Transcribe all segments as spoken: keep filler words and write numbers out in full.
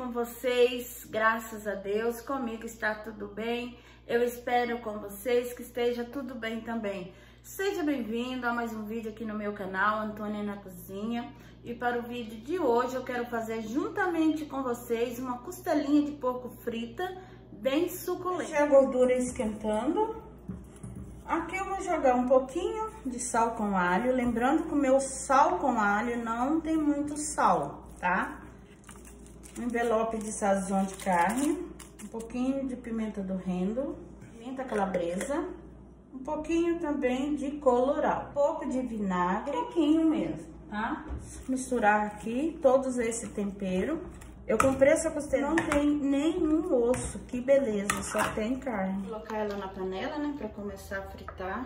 com vocês? Graças a Deus, comigo está tudo bem. Eu espero com vocês que esteja tudo bem também. Seja bem-vindo a mais um vídeo aqui no meu canal, Antônia na Cozinha. E para o vídeo de hoje eu quero fazer juntamente com vocês uma costelinha de porco frita bem suculenta. Deixei a gordura esquentando. Aqui eu vou jogar um pouquinho de sal com alho, lembrando que o meu sal com alho não tem muito sal, tá? Um envelope de sazon de carne, um pouquinho de pimenta do reino, pimenta calabresa, um pouquinho também de colorau, um pouco de vinagre, um pouquinho mesmo, tá? Misturar aqui todos esse tempero. Eu comprei essa costela, não tem nenhum osso, que beleza, só tem carne. Vou colocar ela na panela, né, pra começar a fritar.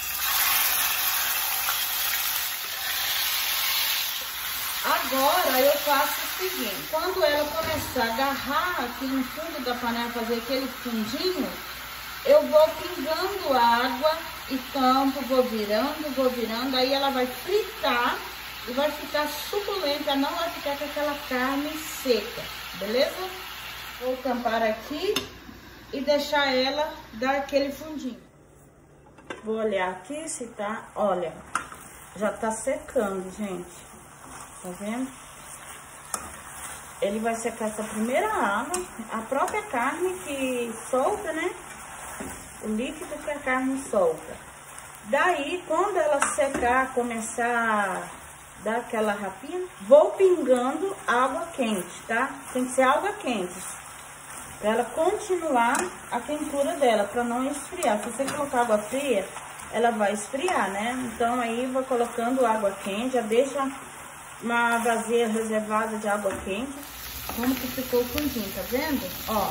Agora eu faço o seguinte, quando ela começar a agarrar aqui no fundo da panela, fazer aquele fundinho, eu vou pingando água e tampo, vou virando, vou virando, aí ela vai fritar. E vai ficar suculenta, não vai ficar com aquela carne seca, beleza? Vou tampar aqui e deixar ela dar aquele fundinho. Vou olhar aqui se tá, olha, já tá secando, gente. Tá vendo? Ele vai secar essa primeira água, a própria carne que solta, né? O líquido que a carne solta. Daí, quando ela secar, começar dá aquela rapinha, vou pingando água quente, tá? Tem que ser água quente, pra ela continuar a quentura dela, pra não esfriar. Se você colocar água fria, ela vai esfriar, né? Então, aí, vou colocando água quente, já deixa uma vasilha reservada de água quente. Como que ficou o fundinho, tá vendo? Ó.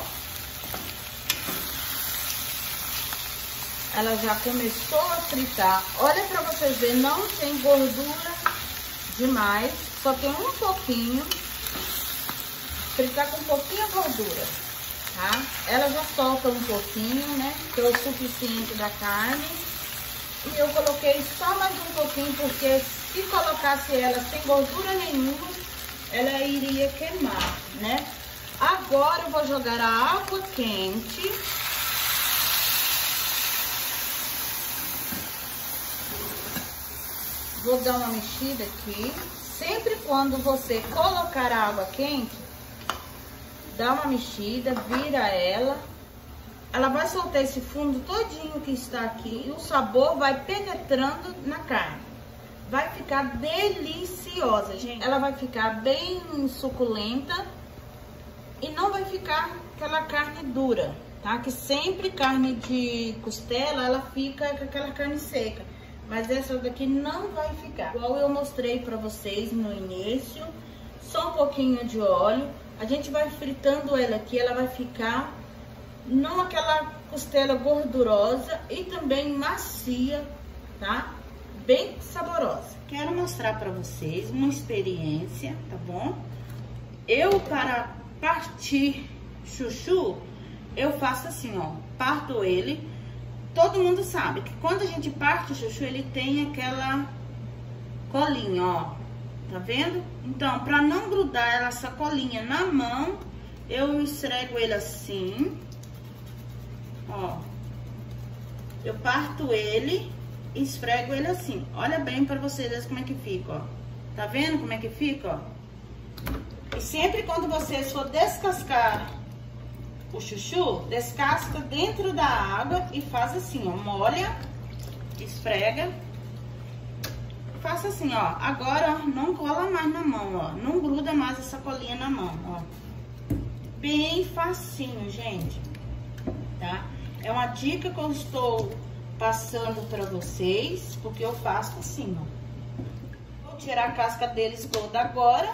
Ela já começou a fritar. Olha pra vocês verem, não tem gordura demais, só tem um pouquinho, fritar com um pouquinho a gordura, tá? Ela já solta um pouquinho, né? Que é o suficiente da carne. E eu coloquei só mais um pouquinho, porque se colocasse ela sem gordura nenhuma, ela iria queimar, né? Agora eu vou jogar a água quente. Vou dar uma mexida aqui. Sempre quando você colocar a água quente, dá uma mexida, vira ela. Ela vai soltar esse fundo todinho que está aqui e o sabor vai penetrando na carne. Vai ficar deliciosa, gente. Ela vai ficar bem suculenta e não vai ficar aquela carne dura, tá? Que sempre carne de costela, ela fica com aquela carne seca. Mas essa daqui não vai ficar. Igual eu mostrei pra vocês no início. Só um pouquinho de óleo. A gente vai fritando ela aqui. Ela vai ficar não aquela costela gordurosa e também macia, tá? Bem saborosa. Quero mostrar pra vocês uma experiência, tá bom? Eu, para partir chuchu, eu faço assim, ó. Parto ele. Todo mundo sabe que quando a gente parte o chuchu, ele tem aquela colinha, ó. Tá vendo? Então, pra não grudar essa colinha na mão, eu esfrego ele assim. Ó. Eu parto ele e esfrego ele assim. Olha bem pra vocês verem como é que fica, ó. Tá vendo como é que fica, ó? E sempre quando vocês for descascar o chuchu, descasca dentro da água e faz assim, ó, molha, esfrega, faça assim, ó, agora, ó, não cola mais na mão, ó, não gruda mais essa colinha na mão, ó, bem facinho, gente, tá? É uma dica que eu estou passando pra vocês, porque eu faço assim, ó, vou tirar a casca deles toda agora.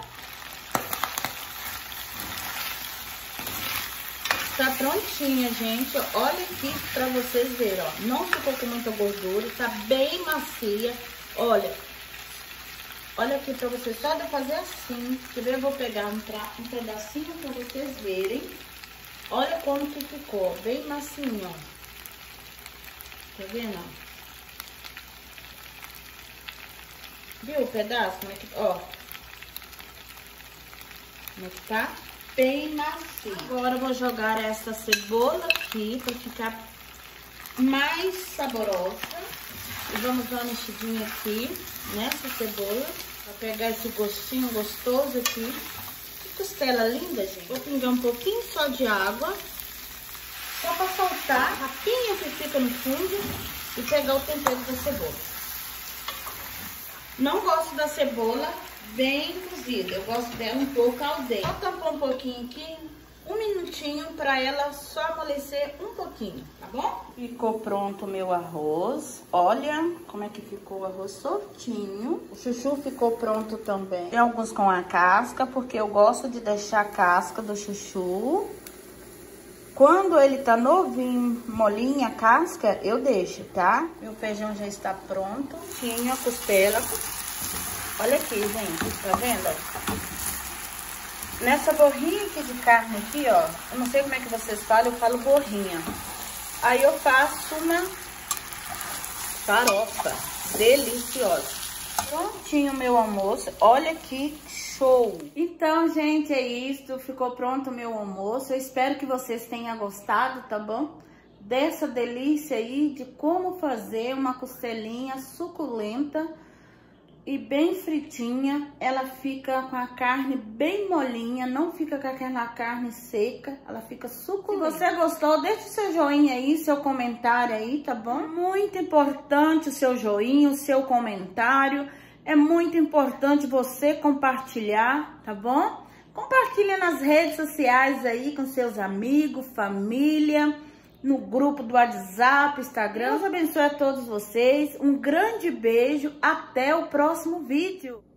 Tá prontinha, gente. Olha aqui pra vocês verem, ó. Não ficou com muita gordura, tá bem macia. Olha. Olha aqui pra vocês. Só de fazer assim. Quer ver? Eu vou pegar um, pra, um pedacinho pra vocês verem. Olha como que ficou. Bem macinho, ó. Tá vendo, ó? Viu o pedaço? Como é que, ó. Como é que tá? bem macio. Agora eu vou jogar essa cebola aqui para ficar mais saborosa. E vamos dar uma mexidinha aqui nessa cebola, para pegar esse gostinho gostoso aqui. Que costela linda, gente. Vou pingar um pouquinho só de água, só para soltar a rapinha que fica no fundo e pegar o tempero da cebola. Não gosto da cebola bem cozida, eu gosto dela um pouco al dente. Vou tampar um pouquinho aqui, um minutinho, para ela só amolecer um pouquinho, tá bom? Ficou pronto o meu arroz. Olha como é que ficou o arroz soltinho. O chuchu ficou pronto também. Tem alguns com a casca, porque eu gosto de deixar a casca do chuchu. Quando ele tá novinho, molinho, a casca, eu deixo, tá? Meu feijão já está pronto. Tinha a costela. Olha aqui, gente, tá vendo? Nessa borrinha aqui de carne aqui, ó, eu não sei como é que vocês falam, eu falo borrinha. Aí eu faço uma farofa deliciosa. Prontinho o meu almoço, olha que show! Então, gente, é isso, ficou pronto o meu almoço. Eu espero que vocês tenham gostado, tá bom? Dessa delícia aí de como fazer uma costelinha suculenta e bem fritinha. Ela fica com a carne bem molinha, não fica com aquela carne seca, ela fica suculenta. Se você gostou, deixe seu joinha aí, seu comentário aí, tá bom? Muito importante o seu joinha, o seu comentário. É muito importante você compartilhar, tá bom? Compartilha nas redes sociais aí com seus amigos, família, no grupo do WhatsApp, Instagram. Deus abençoe a todos vocês. Um grande beijo. Até o próximo vídeo.